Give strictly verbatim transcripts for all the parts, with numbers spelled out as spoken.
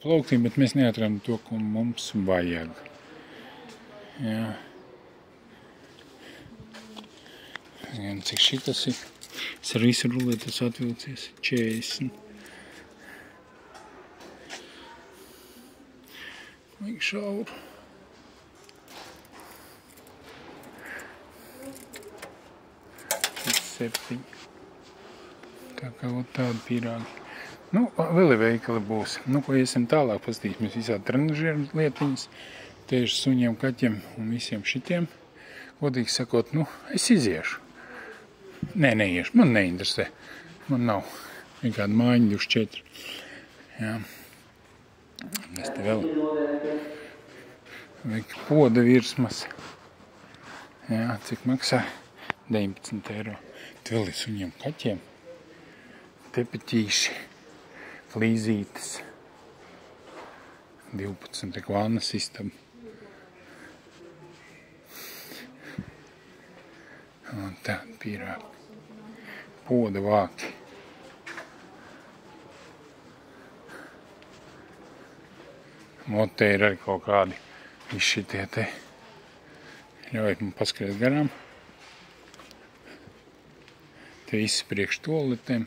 plauktiem, bet mēs neatradām to, ko mums vajag. Jā. Gan cik šitas ir. Es ar visu rulētas atvilcies. četrdesmit. Vajag šauru. septiņi. Tā kā tādi pīrāgi. Nu, vēl ir veikali būs. Nu, ko iesim tālāk pastīsimies visādi trenažieru lietiņas, tieši suņiem, kaķiem un visiem šitiem. Godīgi sakot, nu, es iziešu. Nē, neiešu. Man neinteresē. Man nav nekāda mājiņa divdesmit četri. Jā. Mēs te vēl vajag poda virsmas. Jā, cik maksā? deviņpadsmit eiro. Te vēl ir suņiem, kaķiem. Tepeķīši. Flīzītes. divpadsmit ekvānas istaba. Un tādi pīrāgi. Poda vāki. Un te ir arī kaut kādi visi šitie te. Ļaujiet man paskatīt garām. Te visi priekš toaletēm.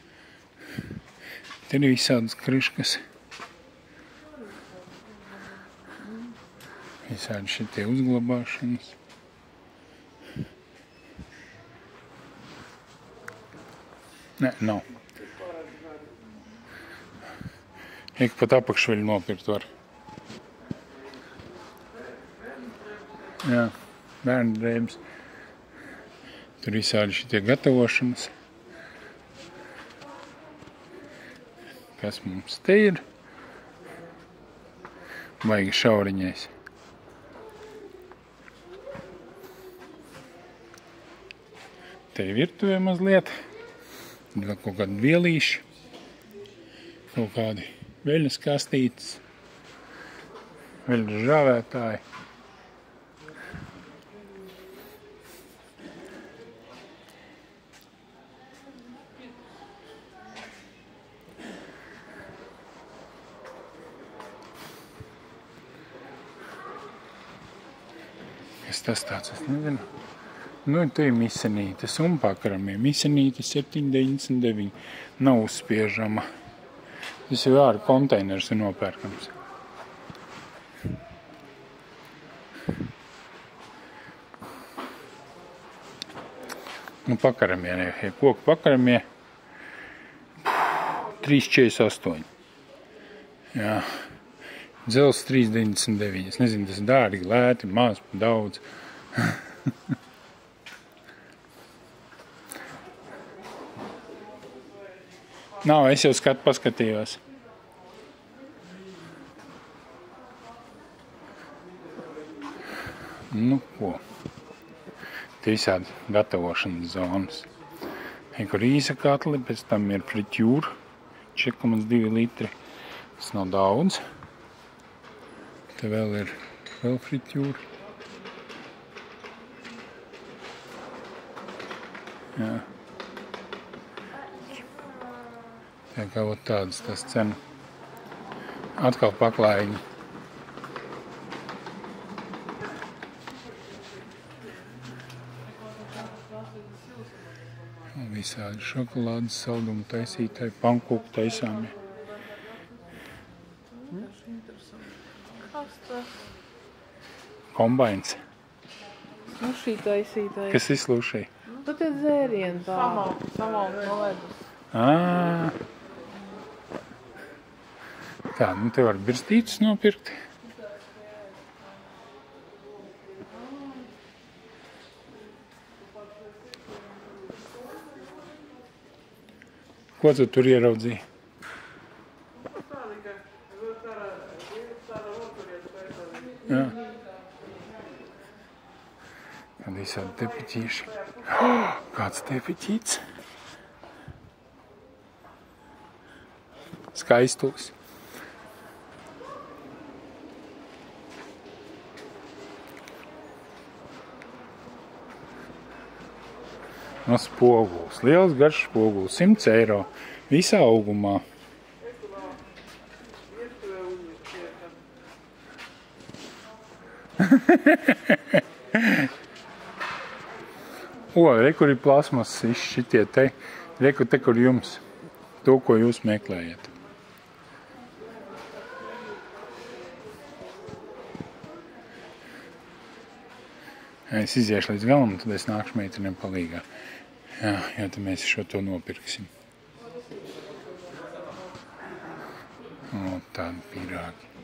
Te ir visādas kriškas. Visādi šitie uzglabāšanas. Nē, nav. Eik pat apakšveļu nopirkt var. Jā, bērnu drēbes. Tur visādi šitie gatavošanas. Kas mums te ir? Baigi šauriņais. Te ir virtuvē mazliet. Vēl kaut kādi vielīši. Kaut kādi veļas kastītes. Veļas žāvētāji. Kas tas tāds, es nezinu. Nu, te ir misenītes un pakaramie. Misenīte septiņi deviņdesmit deviņi. Nav uzspiežama. Tas jau ārā konteiners ir nopērkams. Nu, pakaramie, ne, koku pakaramie. trīs četrdesmit astoņi. Jā. Dzels trīs deviņdesmit deviņi. Es nezinu, tas dārgi, lēti, maz, daudz. Nav, es jau skatu paskatījos. Nu, ko? Te visādi gatavošanas zonas. Kur īsa katli, pēc tam ir friķūra, četri komats divi litri. Tas nav daudz. Te vēl ir vēl friķūra. Jā. Tā kā ot tādas tas cena. Atkal paklājiņi. Un visādi šokolādes saldumu taisītāji, pankūku taisāmie. Kas tas? Kombains. Nu šī taisītāji. Kas izslūšai? Nu tie dzērieni tā. Samalt, samalt no ledus. Ā. Tā, nu te var birstītus nopirkt. Ko tu tur ieraudzīji? Jā. Kad visādi tepiķīši. Kāds tepiķīts? Skaistulis. No spoguls. Liels garš spoguls. simts eiro. Visā augumā. O, re, kur ir plasmas šitie te. Re, kur te, kur jums. To, ko jūs meklējat. Es iziešu līdz galam, tad es nākšu meitenēm palīgā. Jā, jo tad mēs šo to nopirksim. O, tādi pirāgi.